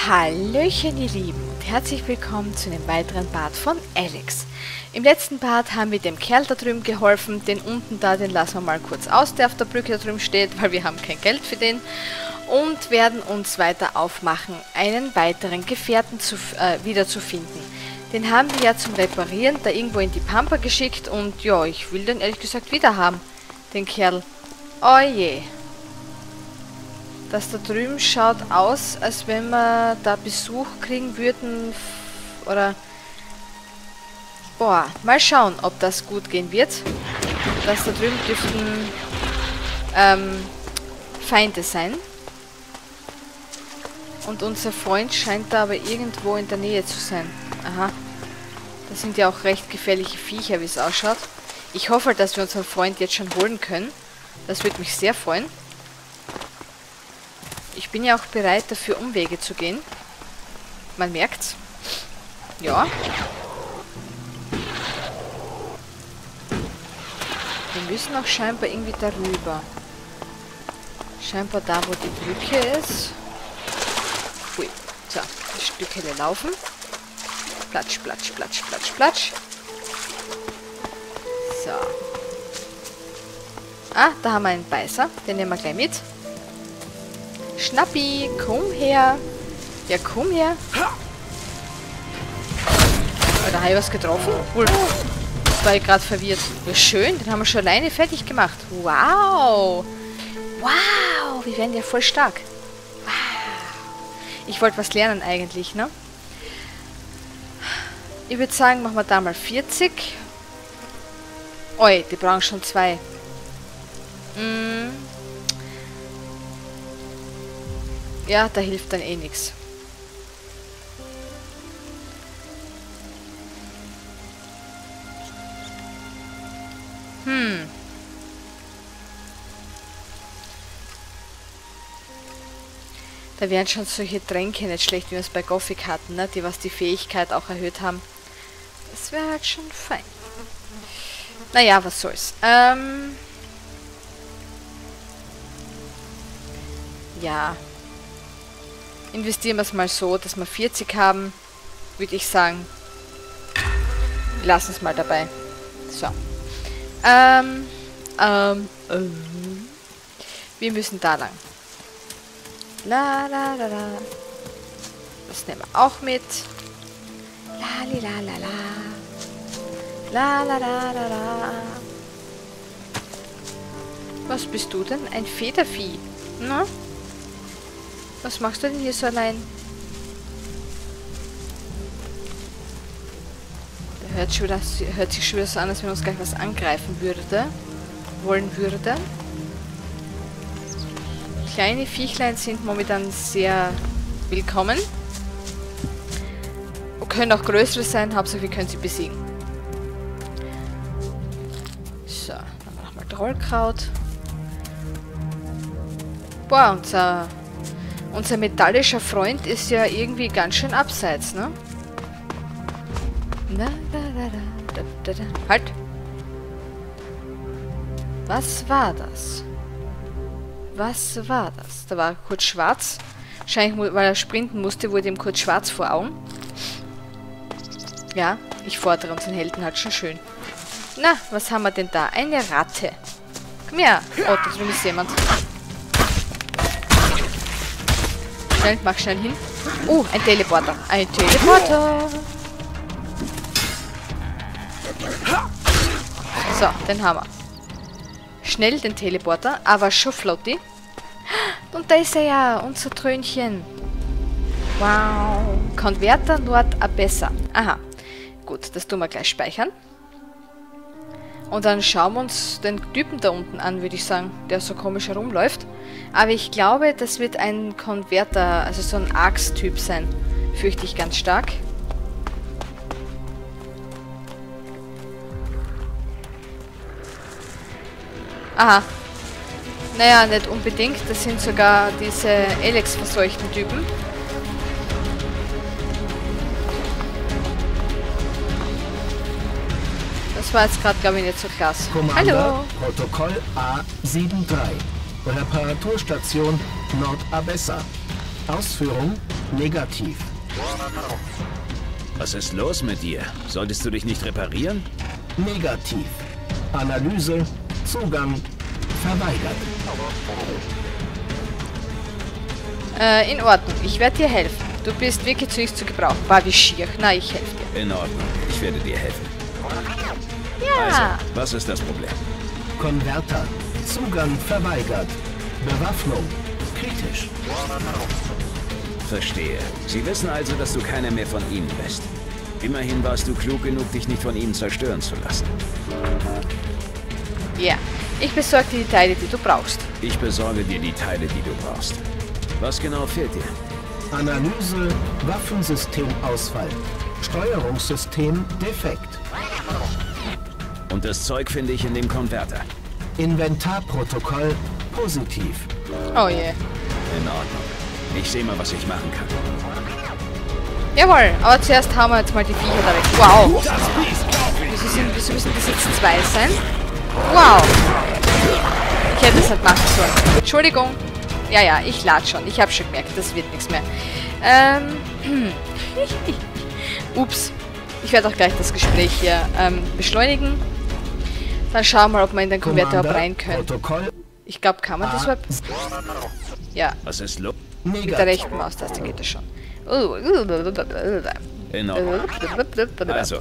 Hallöchen ihr Lieben und herzlich willkommen zu einem weiteren Part von Alex. Im letzten Part haben wir dem Kerl da drüben geholfen, den unten da, den lassen wir mal kurz aus, der auf der Brücke da drüben steht, weil wir haben kein Geld für den. Und werden uns weiter aufmachen, einen weiteren Gefährten wiederzufinden. Den haben wir ja zum Reparieren da irgendwo in die Pampa geschickt und ja, ich will den ehrlich gesagt wieder haben, den Kerl. Oh je. Das da drüben schaut aus, als wenn wir da Besuch kriegen würden. Oder... Boah, mal schauen, ob das gut gehen wird. Das da drüben dürften Feinde sein. Und unser Freund scheint da aber irgendwo in der Nähe zu sein. Aha. Das sind ja auch recht gefährliche Viecher, wie es ausschaut. Ich hoffe, dass wir unseren Freund jetzt schon holen können. Das würde mich sehr freuen. Ich bin ja auch bereit, dafür Umwege zu gehen. Man merkt's. Ja. Wir müssen auch scheinbar irgendwie darüber. Scheinbar da, wo die Brücke ist. Hui. So, ein Stückchen laufen. Platsch, platsch, platsch, platsch, platsch. So. Ah, da haben wir einen Beißer. Den nehmen wir gleich mit. Schnappi, komm her. Ja, komm her. Da habe ich was getroffen. Cool. Jetzt war ich gerade verwirrt. Ja, schön, den haben wir schon alleine fertig gemacht. Wow. Wow, wir werden ja voll stark. Wow. Ich wollte was lernen eigentlich, ne? Ich würde sagen, machen wir da mal 40. Oi, die brauchen schon 2. Ja, da hilft dann eh nichts. Da wären schon solche Tränke nicht schlecht, wie wir es bei Gothic hatten, ne? Die was die Fähigkeit auch erhöht haben. Das wäre halt schon fein. Naja, was soll's. Ja. Investieren wir es mal so, dass wir 40 haben, würde ich sagen. Wir lassen es mal dabei. So. Wir müssen da lang. La la la la. Das nehmen wir auch mit. La li la la la. La la la la la. Was bist du denn? Ein Federvieh. Na? Was machst du denn hier so allein? Da hört sich schon wieder so an, als wenn uns gleich was angreifen wollen würde. Kleine Viechlein sind momentan sehr willkommen. Und können auch größere sein, Hauptsache wir können sie besiegen. So, dann machen wir Trollkraut. Boah, unser metallischer Freund ist ja irgendwie ganz schön abseits, ne? Halt! Was war das? Was war das? Da war kurz schwarz. Wahrscheinlich, weil er sprinten musste, wurde ihm kurz schwarz vor Augen. Ja, ich fordere unseren Helden halt schon schön. Na, was haben wir denn da? Eine Ratte. Komm her. Oh, da drüben ist jemand. Schnell, mach schnell hin. Ein Teleporter. Ein Teleporter. So, den haben wir. Schnell den Teleporter, aber schon flotti. Und da ist er ja, unser Trönchen. Wow. Konverter Nord Abessa. Aha. Gut, das tun wir gleich speichern. Und dann schauen wir uns den Typen da unten an, würde ich sagen, der so komisch herumläuft. Aber ich glaube, das wird ein Konverter, also so ein Axt-Typ sein. Fürchte ich ganz stark. Aha. Naja, nicht unbedingt. Das sind sogar diese Alex-verseuchten Typen. Das war jetzt gerade, glaube ich, nicht so klasse. Hallo! Protokoll A73. Reparaturstation Nord Abessa. Ausführung negativ. Was ist los mit dir? Solltest du dich nicht reparieren? Negativ. Analyse, Zugang verweigert. In Ordnung, ich werde dir helfen. Du bist wirklich zu nichts zu gebrauchen. War wie schier. Na, ich helfe dir. In Ordnung, ich werde dir helfen. Ja. Also, was ist das Problem? Konverter, Zugang verweigert. Bewaffnung kritisch. Verstehe. Sie wissen also, dass du keiner mehr von ihnen bist. Immerhin warst du klug genug, dich nicht von ihnen zerstören zu lassen. Ja, ich besorge dir die Teile, die du brauchst. Ich besorge dir die Teile, die du brauchst. Was genau fehlt dir? Analyse, Waffensystemausfall. Steuerungssystem defekt. Und das Zeug finde ich in dem Konverter. Inventarprotokoll positiv. Oh je. In Ordnung. Ich sehe mal, was ich machen kann. Jawohl, aber zuerst hauen wir jetzt mal die Viecher da weg. Wow. Wieso müssen das jetzt zwei sein? Wow. Ich hätte das nicht machen sollen. Entschuldigung. Ja, ich lade schon. Ich habe schon gemerkt, das wird nichts mehr. Ups. Ich werde auch gleich das Gespräch hier beschleunigen. Dann schauen wir mal, ob wir in den Konverter überhaupt rein können. Ich glaube, kann man das überhaupt? Ja. Was ist los? Mit der rechten Maustaste geht das schon. In Ordnung. Also,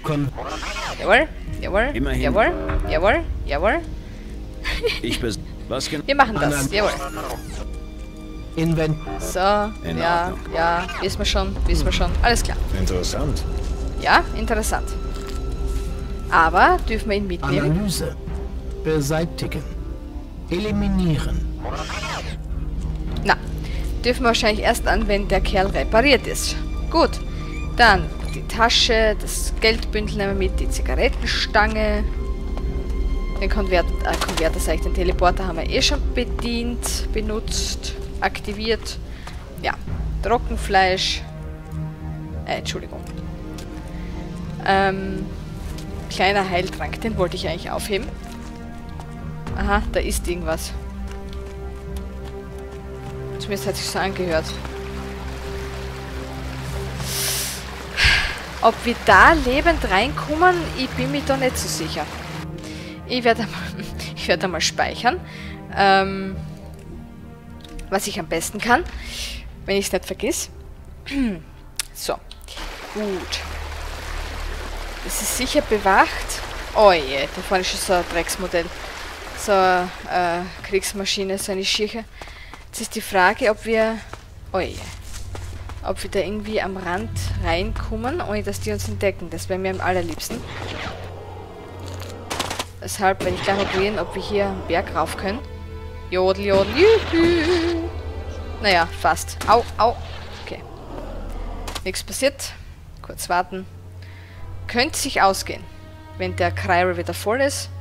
Jawohl. Immerhin. Jawohl. Was genau? Wir machen das. Jawohl. Invent. So, In ja, wissen wir schon. Alles klar. Interessant. Ja, interessant. Aber dürfen wir ihn mitnehmen? Analyse. Beseitigen. Eliminieren. Na, dürfen wir wahrscheinlich erst an, wenn der Kerl repariert ist. Gut, dann die Tasche, das Geldbündel nehmen wir mit, die Zigarettenstange. Den Konverter, sag ich, den Teleporter haben wir eh schon benutzt, aktiviert. Ja, Trockenfleisch. Entschuldigung. Kleiner Heiltrank, den wollte ich eigentlich aufheben. Aha, da ist irgendwas. Zumindest hat sich so angehört. Ob wir da lebend reinkommen, ich bin mir da nicht so sicher. Ich werde mal speichern. Was ich am besten kann, wenn ich es nicht vergiss. So, gut. Es ist sicher bewacht. Oh je, da vorne ist schon so ein Drecksmodell. So eine Kriegsmaschine, so eine Schirche. Jetzt ist die Frage, ob wir... Oh je. Ob wir da irgendwie am Rand reinkommen, ohne dass die uns entdecken. Das wäre mir am allerliebsten. Deshalb werde ich gleich mal probieren, ob wir hier am Berg rauf können. Jodel, juhu. Naja, fast. Au. Okay. Nichts passiert. Kurz warten. Könnte sich ausgehen, wenn der Cryer wieder voll ist.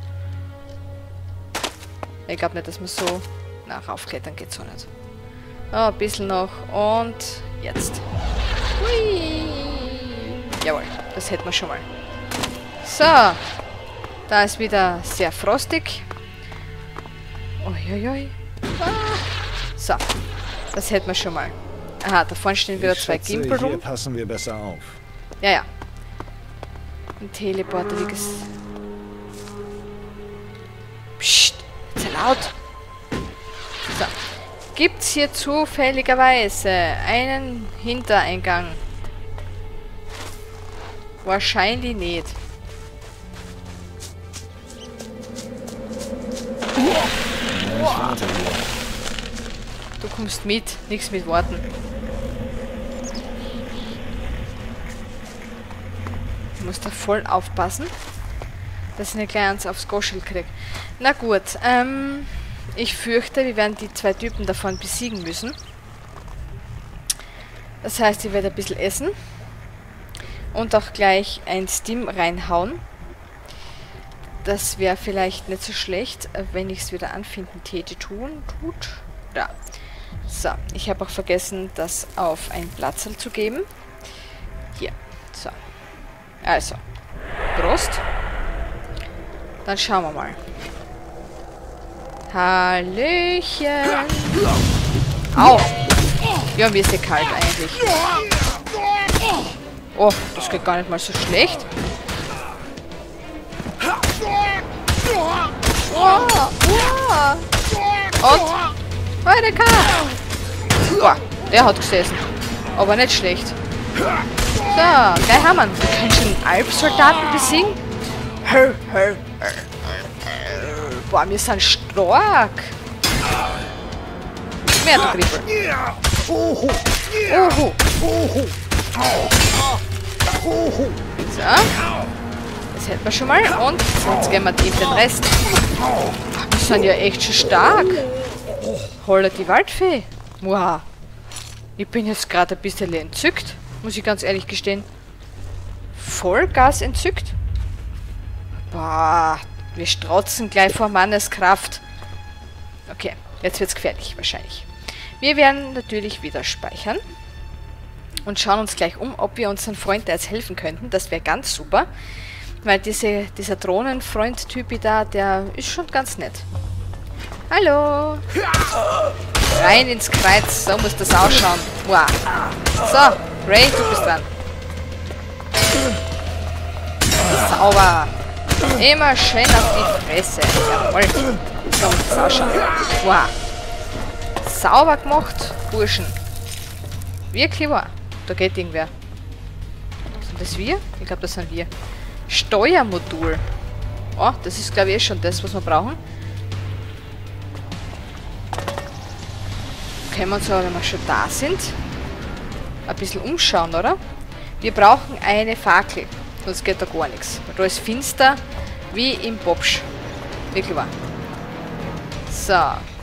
Ich glaube nicht, dass man so... Na, raufklettern geht so nicht. Oh, ein bisschen noch. Und jetzt. Hui. Jawohl, das hätten wir schon mal. So. Da ist wieder sehr frostig. Uiuiui. Ah. So. Das hätten wir schon mal. Aha, da vorne stehen wieder zwei Gimpel rum. Hier passen wir besser auf. Ja. Ein Teleporter, wie gesagt. Psst, sehr laut. So. Gibt's hier zufälligerweise einen Hintereingang? Wahrscheinlich nicht. Du kommst mit, nichts mit Worten. Ich muss da voll aufpassen, dass ich nicht gleich eins aufs Go-Schild kriege. Na gut, ich fürchte, wir werden die zwei Typen davon besiegen müssen. Das heißt, ich werde ein bisschen essen und auch gleich ein Stim reinhauen. Das wäre vielleicht nicht so schlecht, wenn ich es wieder anfinden täte tut. Ja. So, ich habe auch vergessen, das auf ein Platzl zu geben. Hier. So. Also. Prost. Dann schauen wir mal. Hallöchen. Au. Ja, mir ist eh kalt eigentlich. Oh, das geht gar nicht mal so schlecht. Und? Weiter K. Boah, der hat gesessen. Aber nicht schlecht. So, gleich haben wir. Wir können schon Alpsoldaten besiegen. Boah, wir sind stark. Mehr, du Krippel. Oho. So. Das hätten wir schon mal. Und jetzt gehen wir tief den Rest. Wir sind ja echt schon stark. Holla die Waldfee. Wow. Ich bin jetzt gerade ein bisschen entzückt. Muss ich ganz ehrlich gestehen. Vollgas entzückt. Boah. Wir strotzen gleich vor Manneskraft. Okay. Jetzt wird es gefährlich, wahrscheinlich. Wir werden natürlich wieder speichern. Und schauen uns gleich um, ob wir unseren Freund da jetzt helfen könnten. Das wäre ganz super. Weil dieser Drohnenfreund-Typ da, der ist schon ganz nett. Hallo. Rein ins Kreuz. So muss das ausschauen. Wow. So, Ray, du bist dran. Sauber. Immer schön auf die Fresse. Jawohl. So muss das ausschauen. Wow. Sauber gemacht, Burschen. Wirklich wahr. Da geht irgendwer. Sind das wir? Ich glaube, das sind wir. Steuermodul. Oh, das ist, glaube ich, schon das, was wir brauchen. Können wir uns aber, wenn wir schon da sind, ein bisschen umschauen, oder? Wir brauchen eine Fackel. Sonst geht da gar nichts. Da ist finster wie im Bobsch. Wirklich wahr. So.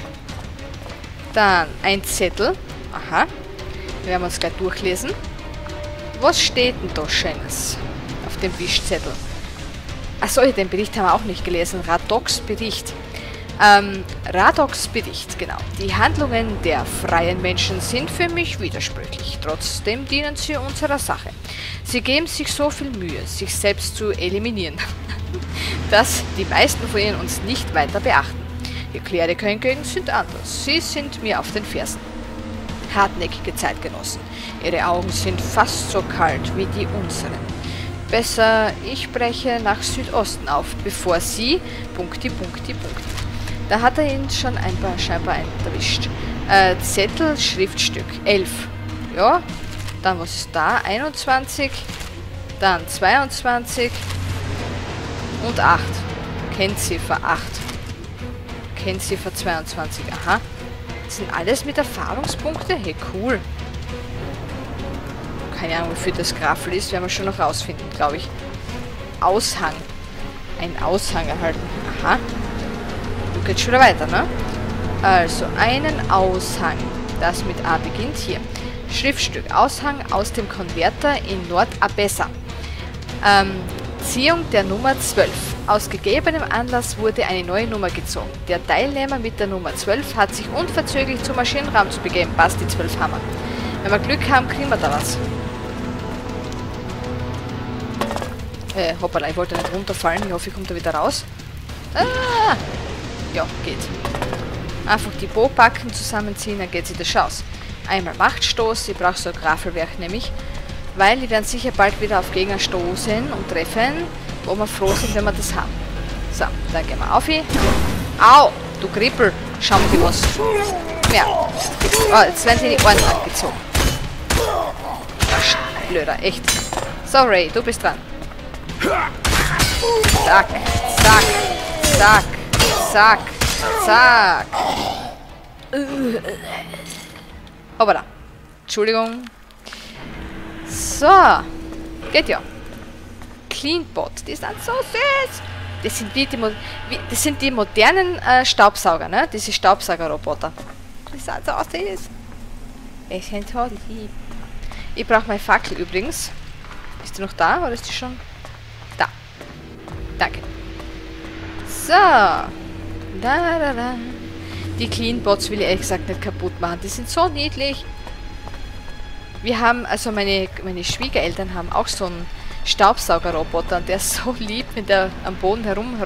Dann ein Zettel. Aha. Wir werden uns gleich durchlesen. Was steht denn da Schönes auf dem Wischzettel? Achso, den Bericht haben wir auch nicht gelesen. Radox Bericht. Radox Bericht, genau. Die Handlungen der freien Menschen sind für mich widersprüchlich. Trotzdem dienen sie unserer Sache. Sie geben sich so viel Mühe, sich selbst zu eliminieren, dass die meisten von ihnen uns nicht weiter beachten. Die Kleriker hingegen sind anders. Sie sind mir auf den Fersen. Hartnäckige Zeitgenossen. Ihre Augen sind fast so kalt wie die unseren. Besser, ich breche nach Südosten auf, bevor sie... Punkti. Da hat er ihn schon scheinbar erwischt. Zettel, Schriftstück. 11. Ja. Dann was ist da? 21. Dann 22. Und 8. Kennziffer 8. Kennziffer 22. Aha. Das sind alles mit Erfahrungspunkte? Hey, cool. Keine Ahnung, wofür das Graffel ist. Werden wir schon noch rausfinden, glaube ich. Aushang. Ein Aushang erhalten. Aha. Du geht schon wieder weiter, ne? Also, einen Aushang. Das mit A beginnt hier. Schriftstück. Aushang aus dem Konverter in Nordabessa. Ziehung der Nummer 12. Aus gegebenem Anlass wurde eine neue Nummer gezogen. Der Teilnehmer mit der Nummer 12 hat sich unverzüglich zum Maschinenraum zu begeben. Passt, die 12 Hammer. Wenn wir Glück haben, kriegen wir da was. Hoppala, ich wollte nicht runterfallen. Ich hoffe, ich komme da wieder raus. Ah! Ja, geht. Einfach die Bopacken zusammenziehen, dann geht sie das aus. Einmal Machtstoß, ich brauche so ein Graffelwerk nämlich. Weil die werden sicher bald wieder auf Gegner stoßen und treffen, wo wir froh sind, wenn wir das haben. So, dann gehen wir auf. Au, du Krippel, schau mal was. Ja. Oh, jetzt werden sie die Ohren angezogen. Ach, blöder, echt. So, Ray, du bist dran. Zack, zack, zack, zack, zack. Hoppala. Entschuldigung. So. Geht ja. Cleanbot. Die sind so süß. Das sind die modernen Staubsauger, ne? Diese Staubsaugerroboter. Die sind so süß. Die sind so lieb. Ich brauche meine Fackel übrigens. Ist die noch da oder ist die schon... Da. Danke. So. Da. Die Cleanbots will ich ehrlich gesagt nicht kaputt machen. Die sind so niedlich. Wir haben, also meine Schwiegereltern haben auch so einen Staubsaugerroboter und der ist so lieb, wenn der am Boden herum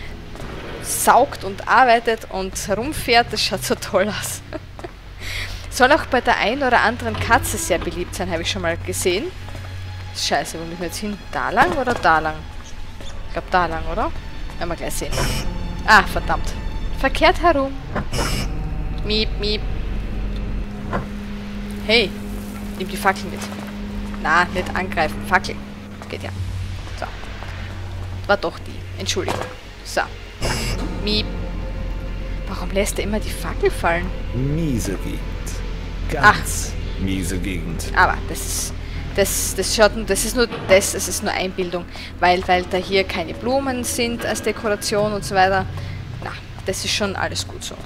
saugt und arbeitet und herumfährt. Das schaut so toll aus. Soll auch bei der einen oder anderen Katze sehr beliebt sein, habe ich schon mal gesehen. Scheiße, wo müssen wir jetzt hin? Da lang oder da lang? Ich glaube da lang, oder? Werden wir gleich sehen. Ah, verdammt. Verkehrt herum. Miep, miep. Hey, nimm die Fackel mit. Na, nicht angreifen. Fackel. Geht ja. So. War doch die. Entschuldigung. So. Miep. Warum lässt er immer die Fackel fallen? Miese Gegend. Ganz miese Gegend. Aber das ist nur Einbildung, weil da hier keine Blumen sind als Dekoration und so weiter. Na, das ist schon alles gut so.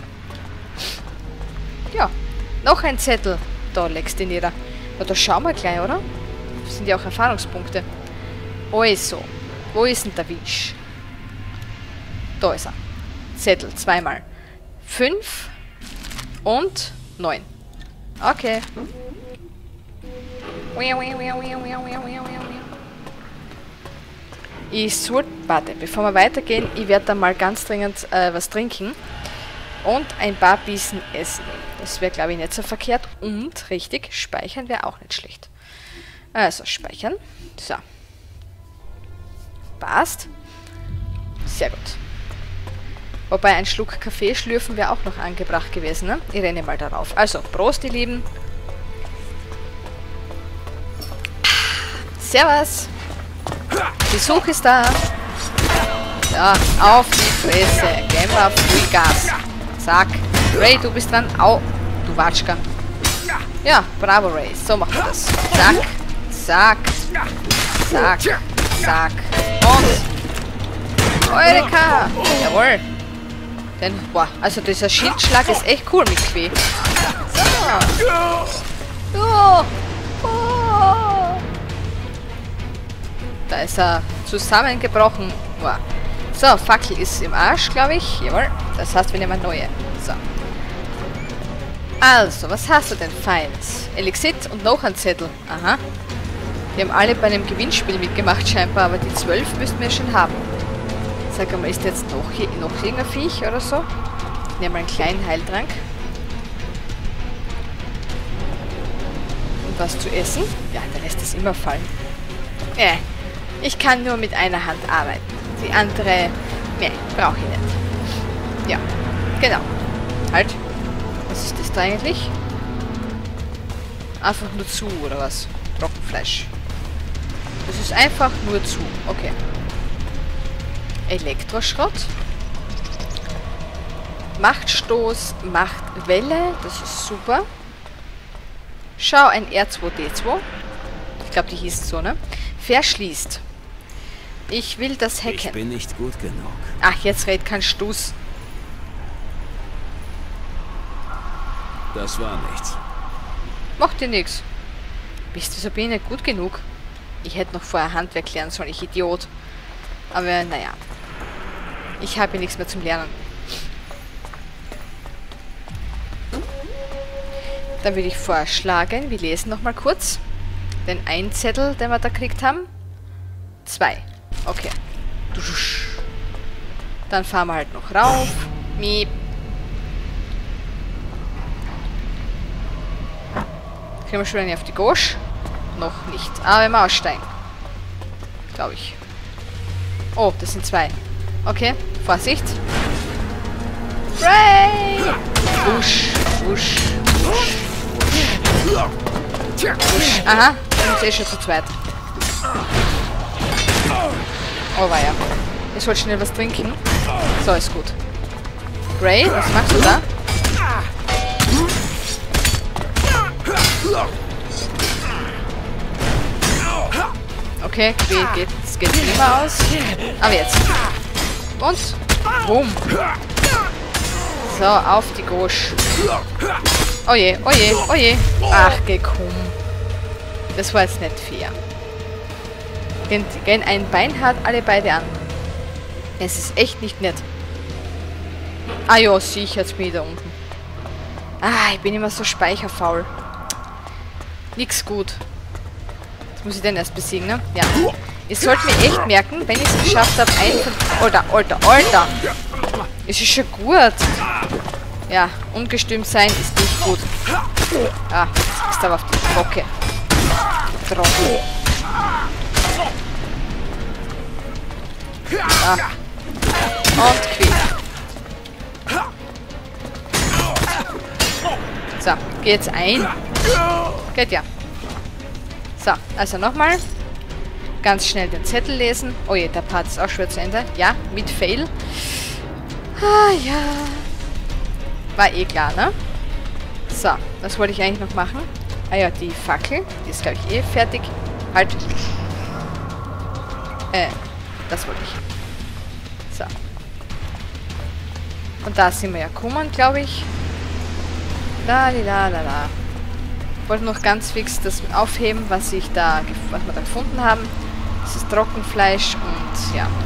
Ja, noch ein Zettel. Da legst du ihn nieder. Ja, da schauen wir gleich, oder? Das sind ja auch Erfahrungspunkte. Also, wo ist denn der Winch? Da ist er. Zettel, zweimal. 5 und 9. Okay. Ich sollte, warte, bevor wir weitergehen, ich werde da mal ganz dringend was trinken und ein paar Bissen essen. Das wäre, glaube ich, nicht so verkehrt. Und, richtig, speichern wäre auch nicht schlecht. Also, speichern. So. Passt. Sehr gut. Wobei ein Schluck Kaffee schlürfen wäre auch noch angebracht gewesen, ne? Ich renne mal darauf. Also, Prost, ihr Lieben. Servus. Besuch ist da. Ja, auf die Fresse. Gehen wir Vollgas. Zack. Ray, du bist dran. Au, du Watschka. Ja, bravo, Ray. So machen wir das. Zack, zack, zack, zack. Und Eureka. Jawohl. Denn, boah, also dieser Schildschlag ist echt cool mit Quee. So. Oh. Oh. Da ist er zusammengebrochen. Boah. So, Fackel ist im Arsch, glaube ich. Jawohl. Das heißt, wir nehmen neue. So. Also, was hast du denn Feines? Elixit und noch ein Zettel. Aha. Wir haben alle bei einem Gewinnspiel mitgemacht scheinbar, aber die 12 müssten wir schon haben. Sag mal, ist jetzt noch irgendein Viech oder so? Ich nehme mal einen kleinen Heiltrank. Und was zu essen? Ja, der lässt es immer fallen. Ich kann nur mit einer Hand arbeiten. Die andere, ne, brauche ich nicht. Ja, genau. Halt. Was ist das da eigentlich? Einfach nur zu, oder was? Trockenfleisch. Das ist einfach nur zu. Okay. Elektroschrott. Machtstoß, Machtwelle. Das ist super. Schau, ein R2D2. Ich glaube, die hieß so, ne? Verschließt. Ich will das hacken. Ich bin nicht gut genug. Ach, jetzt red kein Stuss. Das war nichts. Macht dir nichts. Bist du Sabine gut genug? Ich hätte noch vorher Handwerk lernen sollen, ich Idiot. Aber naja. Ich habe hier nichts mehr zum Lernen. Dann würde ich vorschlagen, wir lesen nochmal kurz. Den einen Zettel, den wir da gekriegt haben. 2. Okay. Dann fahren wir halt noch rauf. Miep. Kriegen wir schon eine auf die Gosch? Noch nicht. Aber wenn wir aussteigen. Glaube ich. Oh, das sind 2. Okay, Vorsicht. Ray! Wusch, wusch, wusch. Wusch. Aha, wir sind eh schon zu zweit. Oh, weia. Ich wollte schnell was trinken. So, ist gut. Ray, was machst du da? Okay, es geht immer aus. Aber jetzt. Und? Boom. So, auf die Gosch. Oje, oje, oje. Ach, gekommen. Das war jetzt nicht fair. Denn ein Bein hat alle beide an. Es ist echt nicht nett. Ah ja, sicher, jetzt bin ich da unten. Ah, ich bin immer so speicherfaul. Nix gut. Jetzt muss ich den erst besiegen, ne? Ja. Ich sollte mir echt merken, wenn ich es geschafft habe, einen von... Alter! Es ist schon gut. Ja, ungestüm sein ist nicht gut. Ah, jetzt ist aber auf die Bocke. Trottel. Ah. Und quick. So, geht's ein. Geht ja. So, also nochmal. Ganz schnell den Zettel lesen. Oh je, der Part ist auch schon zu Ende. Ja, mit Fail. Ah, ja. War eh klar, ne? So, was wollte ich eigentlich noch machen? Ah ja, die Fackel. Die ist, glaube ich, eh fertig. Halt. Das wollte ich. So. Und da sind wir ja gekommen, glaube ich. La. Ich wollte noch ganz fix das aufheben, was wir da gefunden haben. Das ist Trockenfleisch und ja.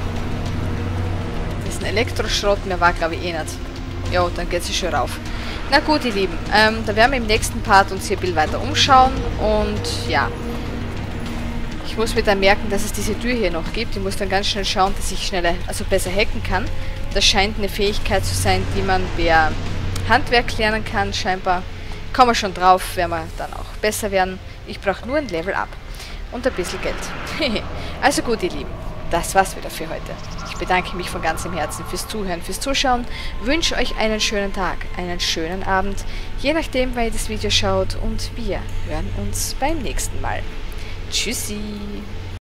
Das ist ein Elektroschrott, mehr war glaube ich eh nicht. Ja, dann geht es schon rauf. Na gut, ihr Lieben, da werden wir im nächsten Part uns hier ein bisschen weiter umschauen und ja. Ich muss mir dann merken, dass es diese Tür hier noch gibt. Ich muss dann ganz schnell schauen, dass ich besser hacken kann. Das scheint eine Fähigkeit zu sein, die man per Handwerk lernen kann, scheinbar. Kommen wir schon drauf, werden wir dann auch besser werden. Ich brauche nur ein Level Up und ein bisschen Geld. Also gut, ihr Lieben, das war's wieder für heute. Ich bedanke mich von ganzem Herzen fürs Zuhören, fürs Zuschauen. Wünsche euch einen schönen Tag, einen schönen Abend, je nachdem, wann ihr das Video schaut. Und wir hören uns beim nächsten Mal. Tschüssi!